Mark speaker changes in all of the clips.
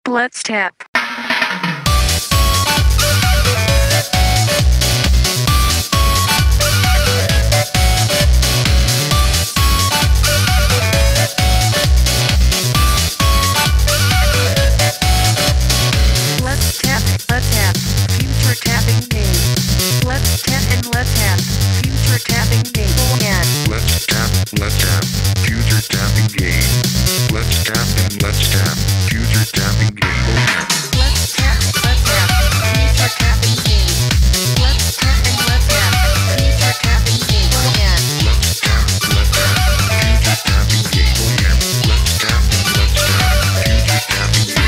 Speaker 1: Let's tap. Let's tap, let's tap. Future tapping game. Let's tap and let's tap. Future tapping game. Again.
Speaker 2: Let's tap, future tapping game. Let's tap and let's tap, future tapping game.
Speaker 1: Let's tap, future tapping game. Let's tap and let's tap, future tapping game. Again.
Speaker 2: Let's tap, future tapping game. Let's tap and let's tap, future tapping game.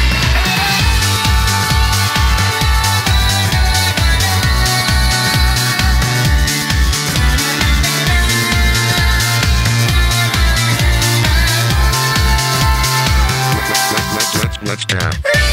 Speaker 2: Let's tap.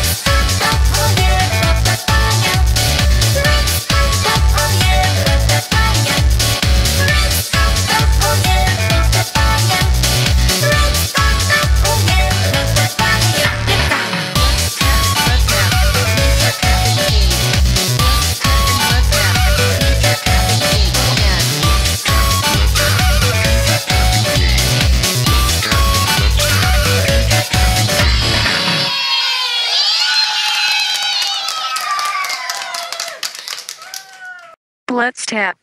Speaker 1: Let's tap.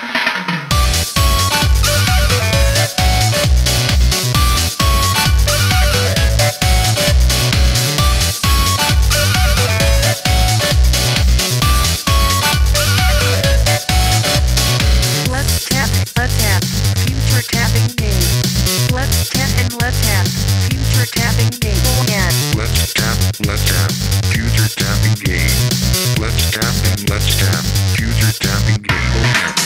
Speaker 1: Let's tap, future tapping game. Let's tap and let's tap, future tapping game. Again.
Speaker 2: Let's tap, future tapping game. Let's tap and let's tap, future tapping game.